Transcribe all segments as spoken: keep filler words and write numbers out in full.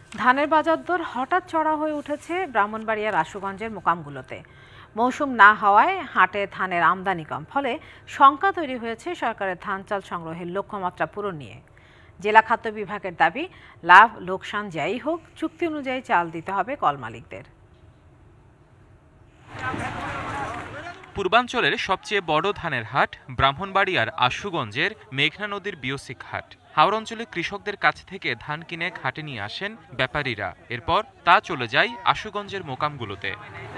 ধানের বাজার দর হঠাৎ চড়া হয়ে উঠেছে ব্রাহ্মণবাড়িয়ার আশুগঞ্জের মোকামগুলোতে। মৌসুম না হওয়ায় হাটে ধানের আমদানি কম, ফলে শঙ্কা তৈরি হয়েছে সরকারের ধান চাল সংগ্রহের লক্ষ্যমাত্রা পূরণ নিয়ে। জেলা খাদ্য বিভাগের দাবি, লাভ লোকসান যাই হোক, চুক্তি অনুযায়ী চাল দিতে হবে কল মালিকদের। পূর্বাঞ্চলের সবচেয়ে বড় ধানের হাট ব্রাহ্মণবাড়িয়ার আশুগঞ্জের মেঘনা নদীর বিওসিক হাট। হাওর অঞ্চলে কৃষকদের কাছ থেকে ধান কিনে ঘাটে নিয়ে আসেন ব্যাপারীরা, এরপর তা চলে যায় আশুগঞ্জের মোকামগুলোতে।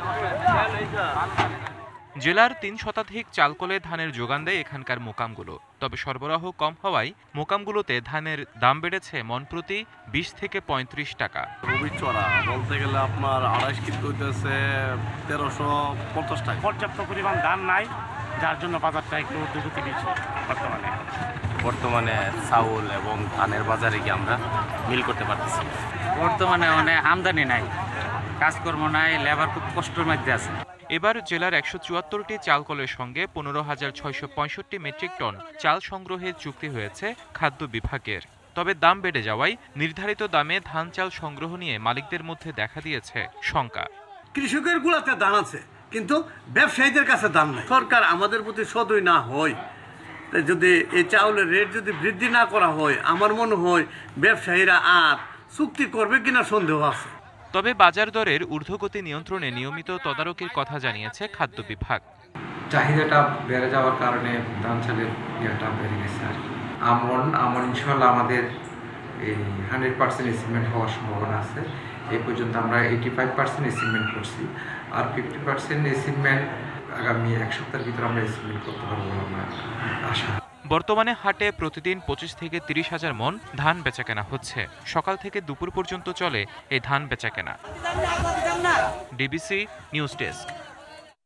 জেলার তিন শতাধিক চালকলে ধানের যোগান দেয় এখানকার মোকামগুলো। তবে সরবরাহ কম হওয়ায় মোকামগুলোতে ধানের দাম বেড়েছে মন প্রতি বিশ থেকে পঁয়ত্রিশ টাকা। খুবই চড়া বলতে গেলে আপনার আড়াইশ কিলো হইতেছে তেরোশো পঞ্চাশ টাকা। পর্যাপ্ত পরিমাণ ধান নাই, যার জন্য বাজারটা একটু ঊর্ধ্বগতি বেশি বর্তমানে। বর্তমানে চাউল এবং ধানের বাজারে কি আমরা মিল করতে পারতেছি। বর্তমানে অনেক আমদানি নাই, কাজকর্ম নাই, লেবার খুব কষ্টের মধ্যে আছে। এবার জেলার একশো চুয়াত্তরটি চালকলের সঙ্গে পনেরো হাজার ছয়শো পঁয়ষট্টি মেট্রিক টন চাল সংগ্রহের চুক্তি হয়েছে খাদ্য বিভাগের। তবে দাম বেড়ে যাওয়ায় নির্ধারিত দামে ধান চাল সংগ্রহ নিয়ে মালিকদের মধ্যে দেখা দিয়েছে শঙ্কা। কৃষকের গুলাতে দাম আছে, কিন্তু ব্যবসায়ীদের কাছে দাম নেই। সরকার আমাদের প্রতি সদয় না হয়, যদি এই চাউলের রেট যদি বৃদ্ধি না করা হয়, আমার মনে হয় ব্যবসায়ীরা আর চুক্তি করবে কিনা সন্দেহ আছে। তবে বাজার দরের ঊর্ধ্বগতি নিয়ন্ত্রণে নিয়মিত তদারকির কথা জানিয়েছে খাদ্য বিভাগ। চাহিদাটা বেড়ে যাওয়ার কারণে ধান চালের ইয়েটা বেড়ে গেছে আর কি। আমন আমন ইনশাল্লাহ আমাদের এই হান্ড্রেড পার্সেন্ট এসিমেন্ট হওয়ার সম্ভাবনা আছে। এই পর্যন্ত আমরা এইটি ফাইভ পার্সেন্ট এসিমেন্ট করছি, আর ফিফটি পার্সেন্ট এসিমেন্ট আগামী এক সপ্তাহের ভিতরে আমরা এসিমেন্ট করতে পারবো আমার আশা। বর্তমানে হাটে প্রতিদিন পঁচিশ থেকে তিরিশ হাজার মন ধান বেচাকেনা হচ্ছে। সকাল থেকে দুপুর পর্যন্ত চলে এই ধান বেচাকেনা। DBC news desk.